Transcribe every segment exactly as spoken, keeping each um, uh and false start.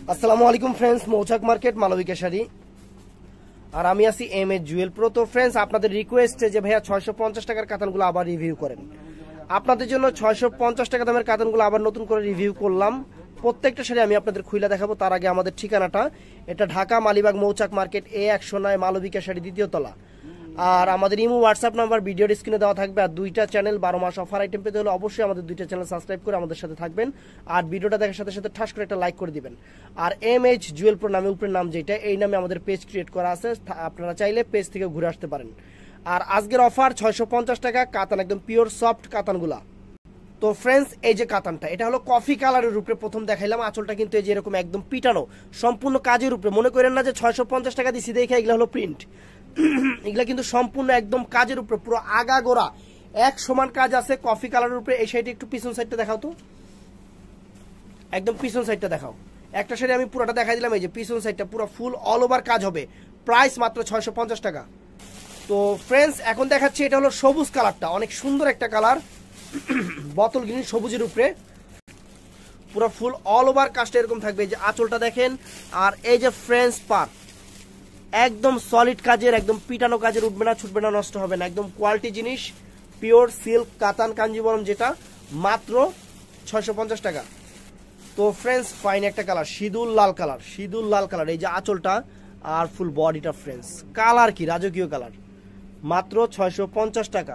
আসসালামু আলাইকুম ফ্রেন্ডস, মৌচাক মার্কেট মালবিকা শাড়ি আর আমি আছি এম এ জুয়েল প্রো। তো ফ্রেন্ডস, আপনাদের রিকোয়েস্টে যে ভাইয়া ছয়শো পঞ্চাশ টাকার কাতানগুলো আবার রিভিউ করেন, আপনাদের জন্য ছয়শো পঞ্চাশ টাকা দামের কাতানগুলো আবার নতুন করে রিভিউ করলাম। প্রত্যেকটা শাড়ি আমি আপনাদের খুলে দেখাবো। তার আগে আমাদের ঠিকানাটা, এটা ঢাকা মালিবাগ মৌচাক মার্কেট এ একশো নয় মালবিকা শাড়ি দ্বিতীয় তলা। আর আমাদের ইমো হোয়াটসঅ্যাপ নাম্বার ভিডিওর স্ক্রিনে দেওয়া থাকবে। আর দুইটা চ্যানেল বারো মাস অফার আইটেম পেতে হলে অবশ্যই আমাদের দুইটা চ্যানেল সাবস্ক্রাইব করে আমাদের সাথে থাকবেন। আর ভিডিওটা দেখার সাথে সাথে ঠাস করে একটা লাইক করে দিবেন। আর এম এইচ জুয়েল প্রো নামে উপরের নাম যেটা, এই নামে আমাদের পেজ ক্রিয়েট করা আছে, আপনারা চাইলে পেজ থেকে ঘুরে আসতে পারেন। আর আজকের অফার ছয়শো পঞ্চাশ টাকা কাতান, একদম পিওর সফট কাতানগুলা। তো ফ্রেন্ডস, এই যে কাতানটা, এটা হলো কফি কালারের উপরে প্রথম দেখাইলাম। আঁচলটা কিন্তু এই যে এরকম একদম পিটানো, সম্পূর্ণ কাজের উপরে। মনে করেন না যে ছয়শো পঞ্চাশ টাকা দিচ্ছি দেখে এগুলো হলো প্রিন্ট, এগুলা কিন্তু সম্পূর্ণ একদম কাজের উপরে, পুরো আগা গোড়া এক সমান কাজ আছে কফি কালারের উপরে। এই সাইডে একটু পিছন সাইডটা দেখাও তো, একদম পিছন সাইডটা দেখাও। একটা সাইডে আমি পুরোটা দেখাই দিলাম, এই যে পিছন সাইডটা পুরো ফুল অল ওভার কাজ হবে। প্রাইস মাত্র ছয়শো পঞ্চাশ টাকা। তো ফ্রেন্ডস, এখন দেখাচ্ছি এটা হলো সবুজ কালারটা, অনেক সুন্দর একটা কালার, বোতল গ্রিন সবুজের উপরে পুরো ফুল অল ওভার কাজটা এরকম থাকবে। এই যে আঁচলটা দেখেন, আর এই যে ফ্রেন্ডস পার একদম সলিড কাজের, একদম পিটানো কাজের, উঠবে না ছুটবে না নষ্ট হবে না, একদম কোয়ালিটি জিনিস, পিওর সিল্ক কাতান কাঞ্জিবরম, যেটা মাত্র ছয়শো পঞ্চাশ টাকা। তো ফ্রেন্ডস, ফাইন একটা কালার, সিঁদুর লাল কালার, সিঁদুর লাল কালার। এই যে আঁচলটা আর ফুল বডিটা ফ্রেন্ডস, কালার কি রাজকীয় কালার, মাত্র ছয়শো পঞ্চাশ টাকা।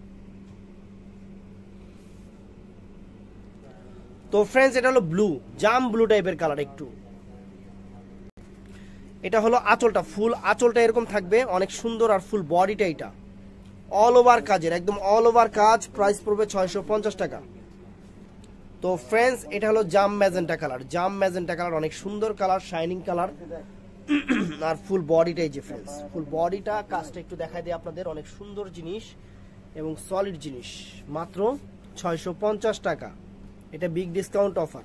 তো ফ্রেন্ডস, এটা হলো ব্লু, জাম ব্লু টাইপের কালার একটু। এটা হলো আঁচলটা, ফুল আঁচলটা এরকম থাকবে, অনেক সুন্দর। আর ফুল বডিটা এটা অল ওভার কাজের, একদম অল ওভার কাজ। প্রাইস পড়বে ছয়শো পঞ্চাশ টাকা। তো ফ্রেন্ডস, এটা হলো জাম ম্যাজেন্টা কালার, জাম ম্যাজেন্টা কালার, অনেক সুন্দর কালার, শাইনিং কালার। আর ফুল বডিটা এই যে ফ্রেন্ডস, ফুল বডিটা কাজটা একটু দেখাই দিই আপনাদের, অনেক সুন্দর জিনিস এবং সলিড জিনিস, মাত্র ছয়শো পঞ্চাশ টাকা। এটা বিগ ডিসকাউন্ট অফার।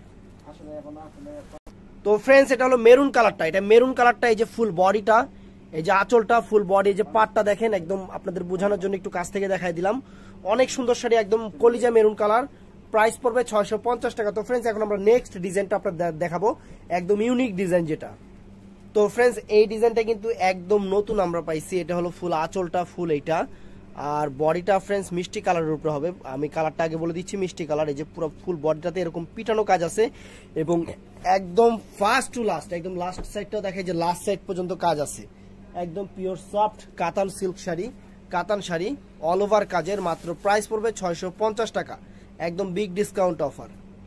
তো ফ্রেন্ডস, এটা হলো মেরুন কালারটা, এটা মেরুন কালারটা, এই যে ফুল বডিটা, এই যে আঁচলটা, ফুল বডি, এই যে পাটটা দেখেন, একদম আপনাদের বোঝানোর জন্য একটু কাছ থেকে দেখাই দিলাম। অনেক সুন্দর শাড়ি, একদম কলিজা মেরুন কালার। প্রাইস পড়বে ছয়শো পঞ্চাশ টাকা। তো ফ্রেন্ডস, এখন আমরা নেক্সট ডিজাইনটা আপনাদের দেখাবো, একদম ইউনিক ডিজাইন যেটা। তো ফ্রেন্ডস, এই ডিজাইনটা কিন্তু একদম নতুন আমরা পাইছি। এটা হলো ফুল আঁচলটা, ফুল এইটা, আর বডিটা ফ্রেন্ডস মিষ্টি কালারের উপরে হবে। আমি কালারটা আগে বলে দিচ্ছি, মিষ্টি কালার। এই যে পুরো ফুল বডিটাতে এরকম পিটানো কাজ আছে, এবং একদম ফার্স্ট টু লাস্ট, একদম লাস্ট সাইডটাও দেখে যে লাস্ট সাইড পর্যন্ত কাজ আছে। একদম পিওর সফট কাতান সিল্ক শাড়ি, কাতান শাড়ি অল ওভার কাজের। মাত্র প্রাইস পড়বে ছয়শো পঞ্চাশ টাকা, একদম বিগ ডিসকাউন্ট অফার।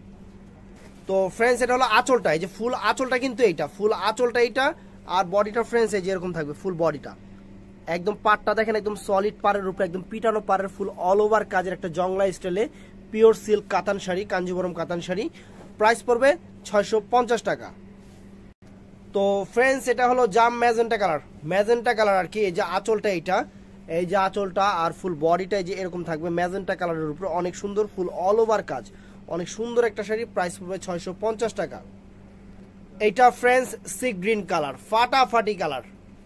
তো ফ্রেন্ডস, এটা হলো আঁচলটা, এই যে ফুল আঁচলটা কিন্তু এইটা, ফুল আঁচলটা এইটা, আর বডিটা ফ্রেন্ডস এই যে এরকম থাকবে ফুল বডিটা। একদম পাড়টা দেখেন, একদম সলিড পাড়ের উপরে, একদম পিটানো পাড়ের, ফুল অল ওভার কাজের একটা জংলা স্টাইলে পিওর সিল্ক কাতান শাড়ি, কাঞ্জিবরম কাতান শাড়ি। প্রাইস পড়বে ছয়শো পঞ্চাশ টাকা। তো ফ্রেন্ডস, এটা হলো জাম ম্যাজেন্টা কালার, ম্যাজেন্টা কালার আর কি। এই যে আঁচলটা এইটা, এই যে আঁচলটা আর ফুল বডিটা যে এরকম থাকবে ম্যাজেন্টা কালারের উপরে, অনেক সুন্দর, ফুল অল ওভার কাজ, অনেক সুন্দর একটা শাড়ি। প্রাইস পড়বে ছয়শো পঞ্চাশ টাকা। এইটা ফ্রেন্ডস সি গ্রিন কালার, ফাটাফাটি কালার।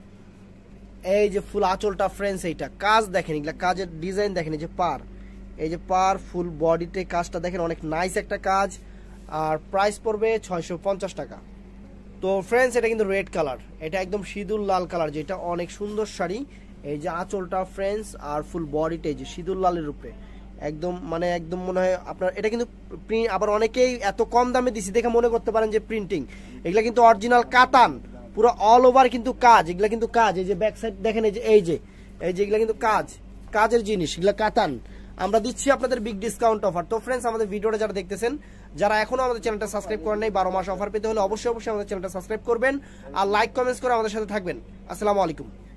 এই যে ফুল আঁচলটা ফ্রেন্ডস, এইটা কাজ দেখেন, এগুলা কাজের ডিজাইন দেখেন। এই যে পার, এই যে পার, ফুল বডিতে কাজটা দেখেন, অনেক নাইস একটা কাজ। আর প্রাইস পড়বে ছয়শো পঞ্চাশ টাকা। তো ফ্রেন্ডস, এটা কিন্তু রেড কালার, এটা একদম সিঁদুর লাল কালার, যেটা অনেক সুন্দর শাড়ি। এই যে আঁচলটা ফ্রেন্ডস, আর ফুল বডিটা এই যে সিঁদুর লালের উপরে, একদম মানে একদম মনে হয় আপনার এটা কিন্তু প্রিন্ট। আবার অনেকেই এত কম দামে দিছি দেখে মনে করতে পারেন যে প্রিন্টিং, এগুলা কিন্তু অরিজিনাল কাতান, পুরো অল ওভার কিন্তু কাজ। এগুলা কিন্তু কাজ, এই যে ব্যাক সাইড দেখেন, এই যে এই যে এই যে এগুলা কিন্তু কাজ, কাজের জিনিস, এগুলা কাতান। আমরা দিচ্ছি আপনাদের বিগ ডিসকাউন্ট অফার। তো ফ্রেন্ডস, আমাদের ভিডিওটা যারা দেখতেছেন, যারা এখনো আমাদের চ্যানেলটা সাবস্ক্রাইব করেন নাই, বারো মাস অফার পেতে হলে অবশ্যই অবশ্যই আমাদের চ্যানেলটা সাবস্ক্রাইব করবেন, আর লাইক কমেন্টস করে আমাদের সাথে থাকবেন। আসসালামু আলাইকুম।